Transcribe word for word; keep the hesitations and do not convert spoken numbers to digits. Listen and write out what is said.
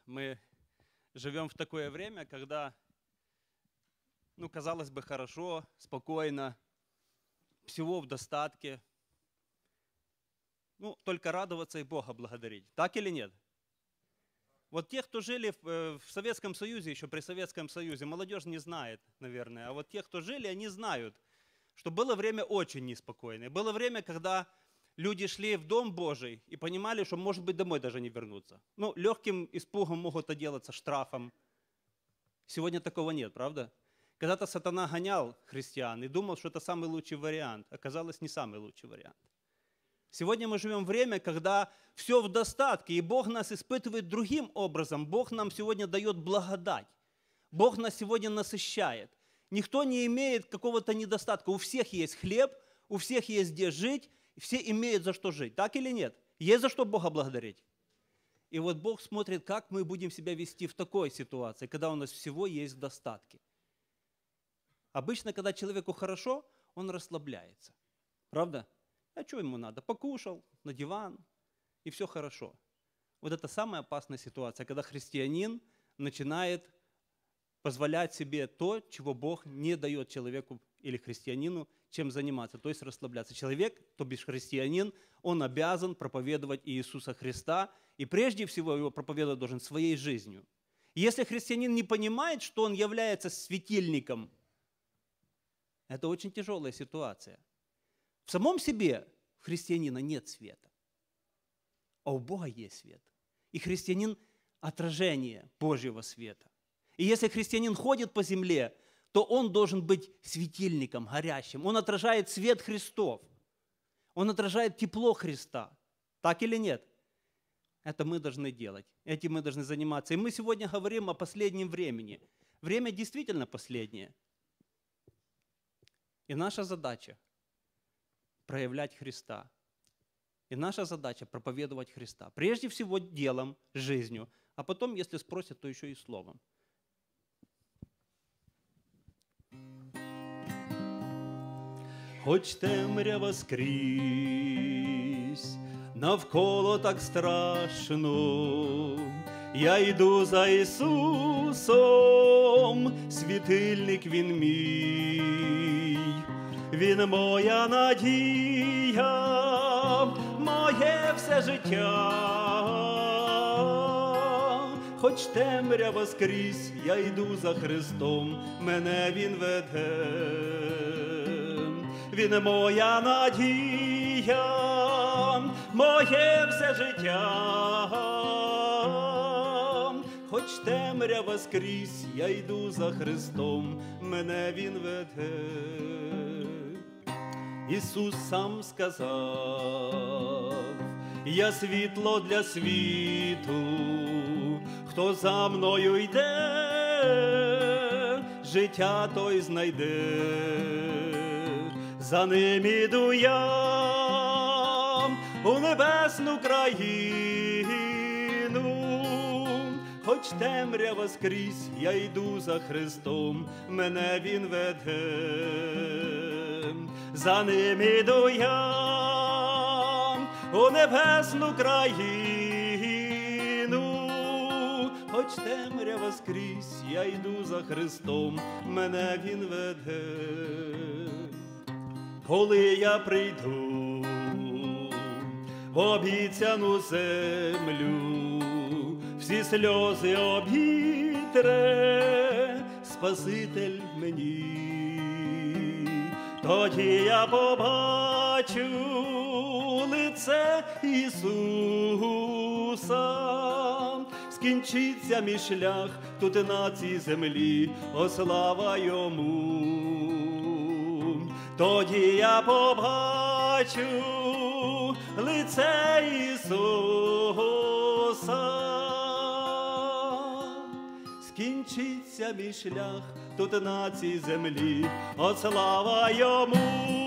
мы живем в такое время, когда, ну, казалось бы, хорошо, спокойно, всего в достатке. Ну, только радоваться и Бога благодарить. Так или нет? Вот те, кто жили в, в Советском Союзе, еще при Советском Союзе, молодежь не знает, наверное, а вот те, кто жили, они знают, что было время очень неспокойное. Было время, когда люди шли в Дом Божий и понимали, что, может быть, домой даже не вернуться. Ну, легким испугом могут отделаться штрафом. Сегодня такого нет, правда? Когда-то сатана гонял христиан и думал, что это самый лучший вариант. Оказалось, не самый лучший вариант. Сегодня мы живем в время, когда все в достатке, и Бог нас испытывает другим образом. Бог нам сегодня дает благодать. Бог нас сегодня насыщает. Никто не имеет какого-то недостатка. У всех есть хлеб, у всех есть где жить, и все имеют за что жить. Так или нет? Есть за что Бога благодарить. И вот Бог смотрит, как мы будем себя вести в такой ситуации, когда у нас всего есть в достатке. Обычно, когда человеку хорошо, он расслабляется. Правда? А что ему надо? Покушал, на диван, и все хорошо. Вот это самая опасная ситуация, когда христианин начинает позволять себе то, чего Бог не дает человеку или христианину, чем заниматься, то есть расслабляться. Человек, то бишь христианин, он обязан проповедовать Иисуса Христа, и прежде всего его проповедовать должен своей жизнью. И если христианин не понимает, что он является светильником, это очень тяжелая ситуация. В самом себе у христианина нет света, а у Бога есть свет. И христианин – отражение Божьего света. И если христианин ходит по земле, то он должен быть светильником, горящим. Он отражает свет Христов. Он отражает тепло Христа. Так или нет? Это мы должны делать. Этим мы должны заниматься. И мы сегодня говорим о последнем времени. Время действительно последнее. И наша задача – проявлять Христа. И наша задача – проповедовать Христа. Прежде всего делом, жизнью, а потом, если спросят, то еще и словом. Хоч темрява скрізь, навколо так страшно, я йду за Ісусом, світильник Він мій. Він моя надія, моє все життя. Хоч темрява скрізь, я йду за Христом, мене Він веде. Він моя надія, моє все життя. Хоч темрява скрізь, я йду за Христом, мене Він веде. Ісус сам сказав, я світло для світу, хто за мною йде, життя той знайде. За ним іду я у небесну країну, хоч темрява скрізь, я йду за Христом, мене Він веде. За ним іду я у небесну країну, хоч темрява скрізь, я йду за Христом, мене Він веде. Коли я прийду в обіцяну землю, всі сльози обітре Спаситель мені. Тоді я побачу лице Ісуса, скінчиться мій шлях тут на цій землі, о слава Йому. Тоді я побачу лице Ісуса, скінчиться мій шлях тут на цій землі, о слава Йому.